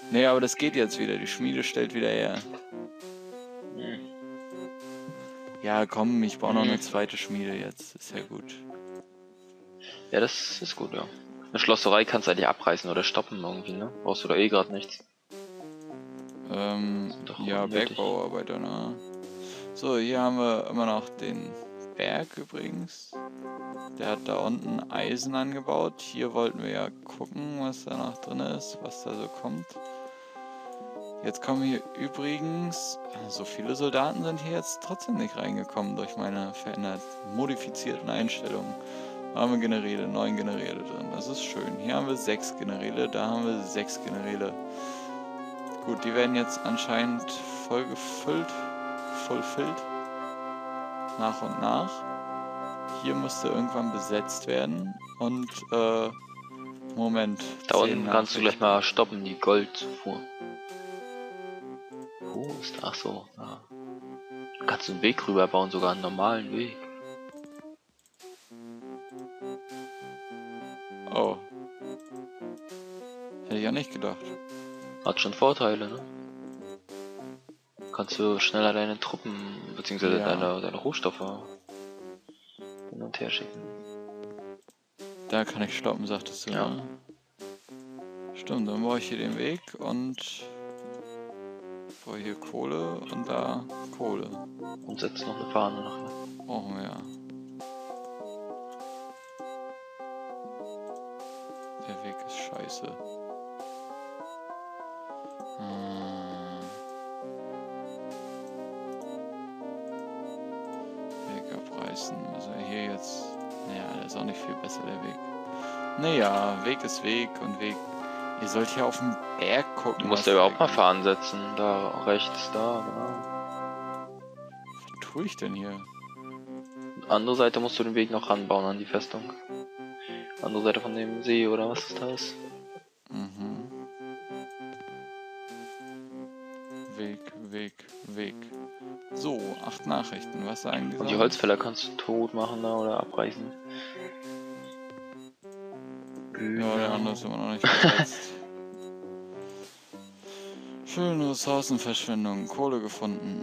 Nee, aber das geht jetzt wieder. Die Schmiede stellt wieder her. Hm. Ja, komm, ich baue noch eine zweite Schmiede jetzt. Ist ja gut. Ja, das ist gut, ja. Eine Schlosserei kannst du eigentlich abreißen oder stoppen irgendwie, ne? Brauchst du da eh gerade nichts. Doch Ja, unnötig. Bergbauarbeiter, ne? So, hier haben wir immer noch den Berg übrigens. Der hat da unten Eisen angebaut. Hier wollten wir ja gucken, was da noch drin ist, was da so kommt. Jetzt kommen hier übrigens, so viele Soldaten sind hier jetzt trotzdem nicht reingekommen durch meine modifizierten Einstellungen. Da haben wir Generäle, 9 Generäle drin, das ist schön. Hier haben wir 6 Generäle, da haben wir 6 Generäle. Gut, die werden jetzt anscheinend voll gefüllt, fulfilled, nach und nach. Hier müsste irgendwann besetzt werden und, Moment. Da unten kannst du gleich mal stoppen, die Goldzufuhr. Wo ist da? Ach so, da. Kannst du einen Weg rüber bauen, sogar einen normalen Weg. Oh. Hätte ich ja nicht gedacht. Hat schon Vorteile, ne? Kannst du schneller deine Truppen, beziehungsweise Ja. deine Rohstoffe hin und her schicken. Da kann ich stoppen, sagtest du, Ja. ne? Stimmt, dann baue ich hier den Weg und baue hier Kohle und da Kohle. Und setzt noch eine Fahne nach. Brauchen wir ja. Der Weg ist scheiße. Weg abreißen. Also hier jetzt. Naja, der ist auch nicht viel besser, der Weg. Naja, Weg ist Weg und Weg. Ihr sollt hier auf den Berg gucken. Du musst ja überhaupt mal Fahnen setzen. Da rechts, da, genau. Was tue ich denn hier? Andere Seite musst du den Weg noch ranbauen an die Festung. Andere Seite von dem See oder was das da ist. Mhm. Weg, Weg, Weg. So, 8 Nachrichten. Was sagen die? Und die Holzfäller kannst du tot machen da oder abreißen. Ja, der andere ist immer noch nicht besetzt. Schöne Ressourcenverschwendung. Kohle gefunden.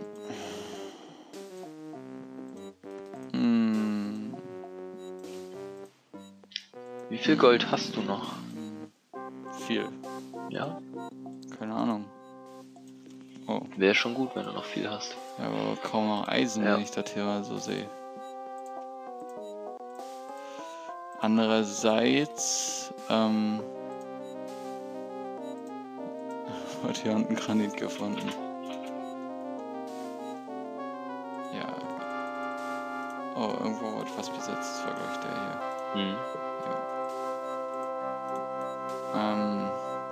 Wie viel Gold hast du noch? Viel. Ja? Keine Ahnung. Oh. Wäre schon gut, wenn du noch viel hast. Ja, aber kaum noch Eisen, Ja. wenn ich das hier mal so sehe. Andererseits, wird hier unten Granit gefunden. Ja. Oh, irgendwo wird was besetzt. Das war, glaube ich, der hier. Mhm. Ja.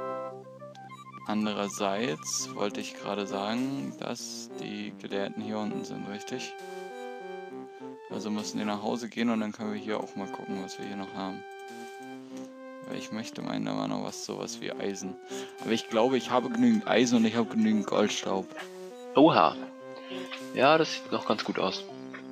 Andererseits wollte ich gerade sagen, dass die Gelehrten hier unten sind, richtig? Also müssen die nach Hause gehen und dann können wir hier auch mal gucken, was wir hier noch haben. Weil ich möchte meinen, da war noch sowas wie Eisen. Aber ich glaube, ich habe genügend Eisen und ich habe genügend Goldstaub. Oha. Ja, das sieht noch ganz gut aus.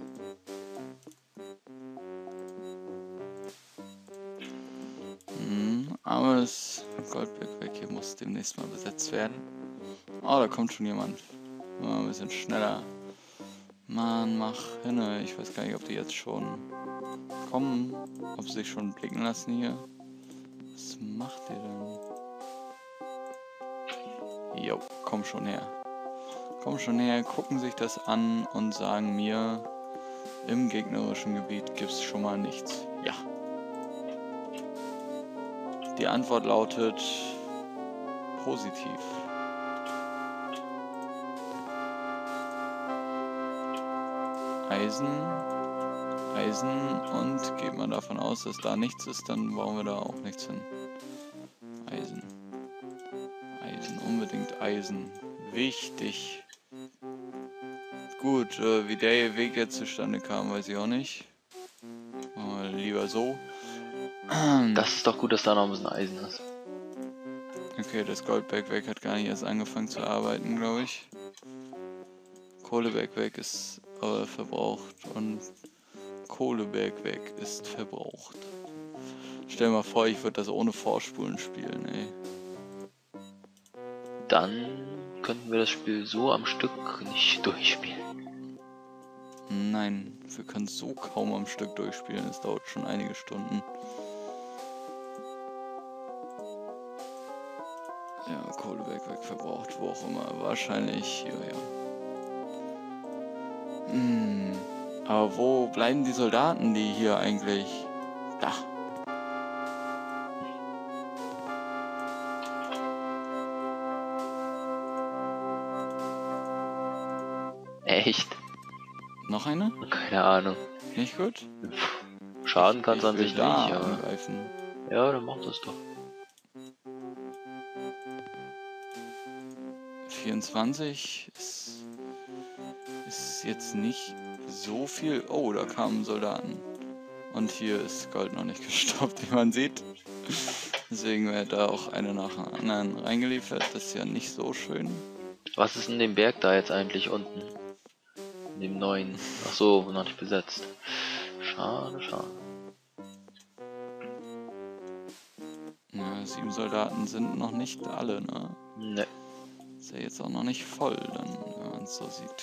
Aber das Goldbergwerk hier muss demnächst mal besetzt werden. Oh, da kommt schon jemand. Mal ein bisschen schneller. Mann, mach hinne. Ich weiß gar nicht, ob die jetzt schon kommen. Ob sie sich schon blicken lassen hier. Was macht ihr denn? Jo, komm schon her. Komm schon her, gucken sich das an und sagen mir, im gegnerischen Gebiet gibt's schon mal nichts. Ja. Die Antwort lautet positiv. Eisen und geht man davon aus, dass da nichts ist, dann brauchen wir da auch nichts hin. Eisen, unbedingt Eisen. Wichtig. Gut, wie der Weg jetzt zustande kam, weiß ich auch nicht. Machen wir lieber so. Das ist doch gut, dass da noch ein bisschen Eisen ist. Okay, das Goldbergwerk hat gar nicht erst angefangen zu arbeiten, glaube ich. Kohlebergwerk ist verbraucht und Kohlebergwerk ist verbraucht. Stell dir mal vor, ich würde das ohne Vorspulen spielen, ey. Dann könnten wir das Spiel so am Stück nicht durchspielen. Nein, wir können so kaum am Stück durchspielen. Es dauert schon einige Stunden. Ja, Kohlebergwerk verbraucht, wo auch immer. Wahrscheinlich hier, ja. Aber wo bleiben die Soldaten, die hier eigentlich... Da. Echt? Noch eine? Keine Ahnung. Nicht gut? Schaden kann es Ich an will sich da nicht, aber... angreifen. Ja, dann mach das doch. 24 ist jetzt nicht so viel. Oh, da kamen Soldaten. Und hier ist Gold noch nicht gestoppt, wie man sieht. Deswegen wird da auch eine nach der anderen reingeliefert. Das ist ja nicht so schön. Was ist in dem Berg da jetzt eigentlich unten? In dem neuen. Ach so, noch nicht besetzt. Schade, schade. Ja, 7 Soldaten sind noch nicht alle, ne? Ne. Ist ja jetzt auch noch nicht voll, dann, wenn man es so sieht.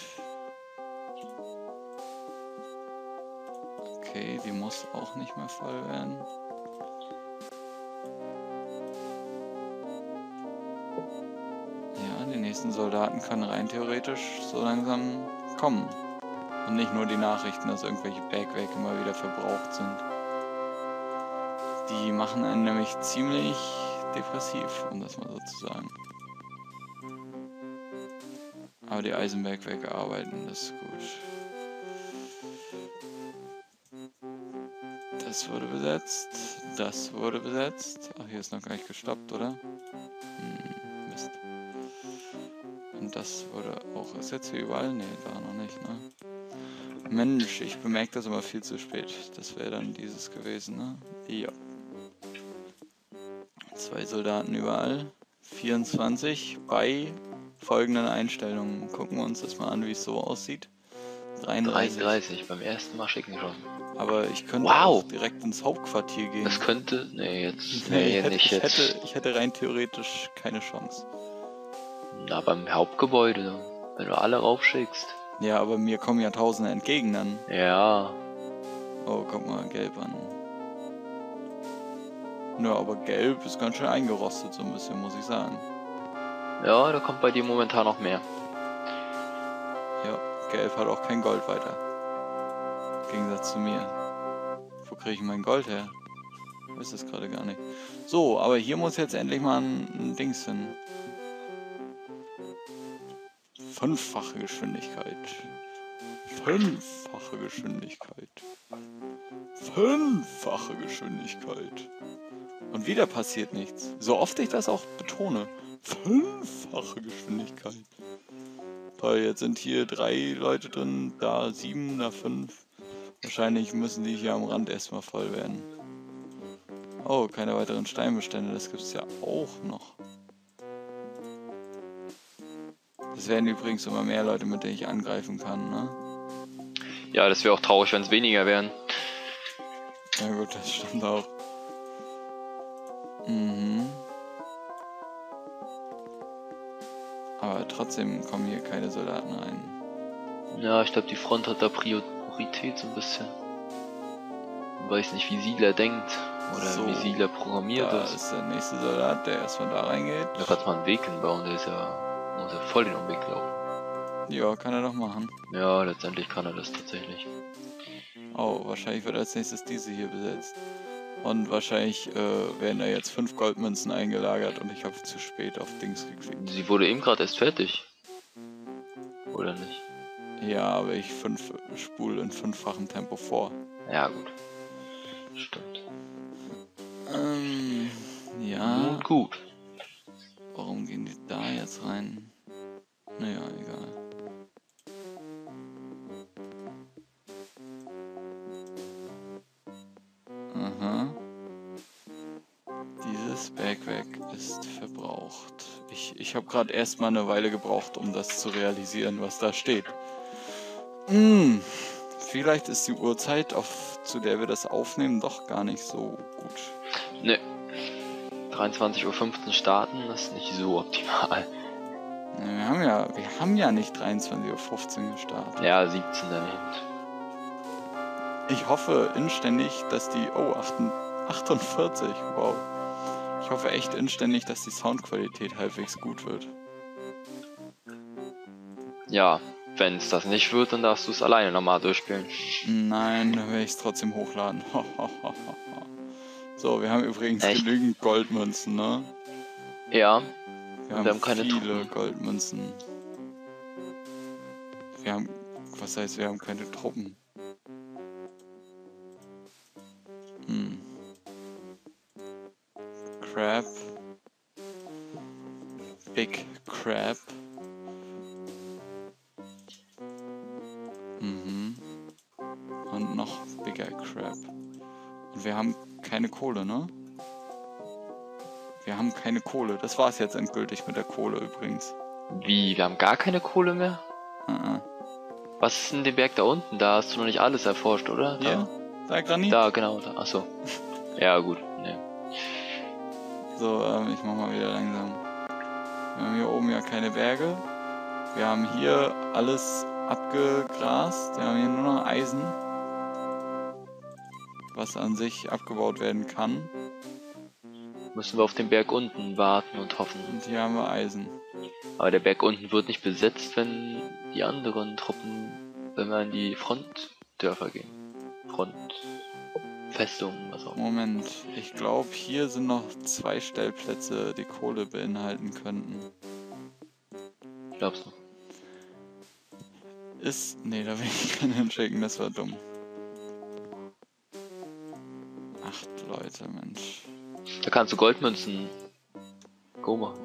Okay, die muss auch nicht mehr voll werden. Ja, die nächsten Soldaten können rein theoretisch so langsam kommen. Und nicht nur die Nachrichten, dass irgendwelche Bergwerke immer wieder verbraucht sind. Die machen einen nämlich ziemlich depressiv, um das mal so zu sagen. Aber die Eisenbergwerke arbeiten, das ist gut. Das wurde besetzt, das wurde besetzt. Ach, hier ist noch gar nicht gestoppt, oder? Mist. Und das wurde auch... Ist jetzt hier überall? Ne, da noch nicht, ne? Mensch, ich bemerke das immer viel zu spät. Das wäre dann dieses gewesen, ne? Ja. 2 Soldaten überall. 24 bei folgenden Einstellungen. Gucken wir uns das mal an, wie es so aussieht. 33, beim ersten Mal schicken schon. Aber ich könnte Wow. auch direkt ins Hauptquartier gehen. Das könnte... Nee, jetzt... Nee, Nee, nicht jetzt. ich hätte rein theoretisch keine Chance. Na, beim Hauptgebäude, wenn du alle raufschickst. Ja, aber mir kommen ja Tausende entgegen dann. Ja. Oh, guck mal, gelb an. Ja, aber gelb ist ganz schön eingerostet, so ein bisschen, muss ich sagen. Ja, da kommt bei dir momentan noch mehr. Ja, gelb hat auch kein Gold weiter. Im Gegensatz zu mir. Wo kriege ich mein Gold her? Ich weiß es gerade gar nicht. So, aber hier muss jetzt endlich mal ein Dings hin. 5-fache Geschwindigkeit. 5-fache Geschwindigkeit. 5-fache Geschwindigkeit. Und wieder passiert nichts. So oft ich das auch betone. 5-fache Geschwindigkeit. Toll, jetzt sind hier 3 Leute drin, da 7, da 5. Wahrscheinlich müssen die hier am Rand erstmal voll werden. Oh, keine weiteren Steinbestände, das gibt's ja auch noch. Es werden übrigens immer mehr Leute, mit denen ich angreifen kann, ne? Ja, das wäre auch traurig, wenn es weniger wären. Ja gut, das stimmt auch. Aber trotzdem kommen hier keine Soldaten rein. Ja, ich glaube, die Front hat da Priorität so ein bisschen. Ich weiß nicht, wie Siedler denkt oder So, wie Siedler programmiert Da ist. ist der nächste Soldat, der erstmal da reingeht. Da kannst du mal einen Weg hinbauen, der ist ja, muss ja voll den Umweg laufen. Ja, kann er doch machen. Ja, letztendlich kann er das tatsächlich. Oh, wahrscheinlich wird als nächstes diese hier besetzt. Und wahrscheinlich werden da jetzt 5 Goldmünzen eingelagert und ich habe zu spät auf Dings geklickt. Sie wurde eben gerade erst fertig. Oder nicht? Ja, aber ich spule in 5-fachem Tempo vor. Ja, gut. Stimmt. Ja. Gut. Warum gehen die da jetzt rein? Naja, egal. Aha. Dieses Bergwerk ist verbraucht. Ich habe gerade erstmal eine Weile gebraucht, um das zu realisieren, was da steht. Vielleicht ist die Uhrzeit, zu der wir das aufnehmen, doch gar nicht so gut. Ne. 23:15 Uhr starten, das ist nicht so optimal. Wir haben ja nicht 23:15 Uhr gestartet. Ja, 17 dann eben. Ich hoffe inständig, dass die... Oh, 48, wow. Ich hoffe echt inständig, dass die Soundqualität halbwegs gut wird. Ja, wenn es das nicht wird, dann darfst du es alleine nochmal durchspielen. Nein, dann werde ich es trotzdem hochladen. So, wir haben übrigens Echt? genügend Goldmünzen, ne? Ja, Wir und wir haben keine viele Truppen. Goldmünzen. Was heißt, wir haben keine Truppen? Crab. Big Crab. Und noch Bigger Crab. Und wir haben keine Kohle, ne? Wir haben keine Kohle. Das war's jetzt endgültig mit der Kohle übrigens. Wie, wir haben gar keine Kohle mehr? Was ist denn der Berg da unten? Da hast du noch nicht alles erforscht, oder? Hier? Da Granit? Da, genau, da. Achso. Ja, gut. Nee. So, ich mach mal wieder langsam. Wir haben hier oben ja keine Berge. Wir haben hier alles abgegrast. Wir haben hier nur noch Eisen. Was an sich abgebaut werden kann. Müssen wir auf den Berg unten warten und hoffen. Und hier haben wir Eisen. Aber der Berg unten wird nicht besetzt, wenn die anderen Truppen, wenn wir in die Frontdörfer gehen. Frontfestungen, was auch immer. Moment, ich glaube, hier sind noch 2 Stellplätze, die Kohle beinhalten könnten. Glaubst du? Nee, da will ich keinen hinschicken, das war dumm. 8 Leute, Mensch. Da kannst du Goldmünzen go machen.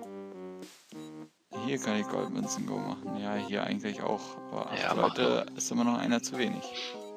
Hier kann ich Goldmünzen go machen. Ja, hier eigentlich auch. Aber 8 Ja, mach Leute ist immer noch einer zu wenig.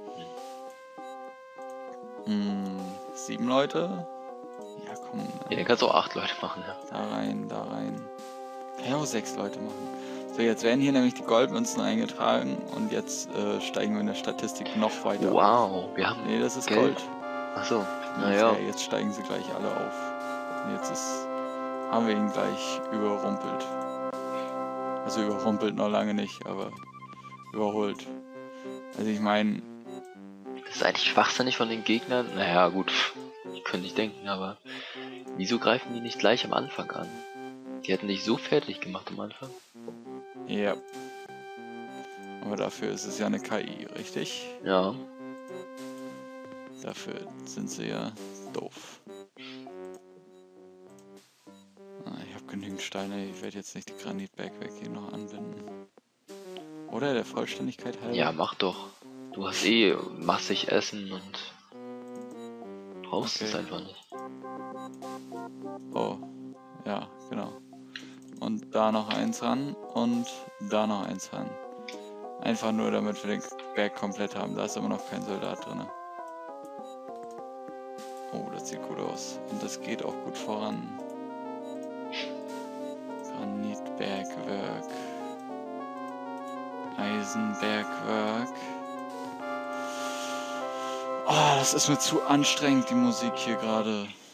7 Leute? Ja, komm. Ja, den kannst du auch 8 Leute machen, ja. Da rein, da rein. Kann ich auch 6 Leute machen. So, jetzt werden hier nämlich die Goldmünzen eingetragen und jetzt steigen wir in der Statistik noch weiter. Wow, wir haben. Nee, das ist Geld. Gold. Achso, Ja, naja. jetzt steigen sie gleich alle auf. Und jetzt haben wir ihn gleich überrumpelt. Also überrumpelt noch lange nicht, aber überholt. Also ich meine... Das ist eigentlich schwachsinnig von den Gegnern. Naja, gut, ich könnte nicht denken, aber wieso greifen die nicht gleich am Anfang an? Die hätten dich so fertig gemacht am Anfang. Ja. Aber dafür ist es ja eine KI, richtig? Ja. Dafür sind sie ja doof. Ich habe genügend Steine, ich werde jetzt nicht die Granitbergwerk hier noch anbinden. Oder der Vollständigkeit halber? Ja, mach doch. Du hast massig Essen und brauchst es einfach nicht. Oh, ja, genau. Und da noch eins ran und da noch eins ran. Einfach nur, damit wir den Berg komplett haben. Da ist aber noch kein Soldat drin. Oh, das sieht gut aus. Und das geht auch gut voran. Granitbergwerk. Eisenbergwerk. Oh, das ist mir zu anstrengend, die Musik hier gerade.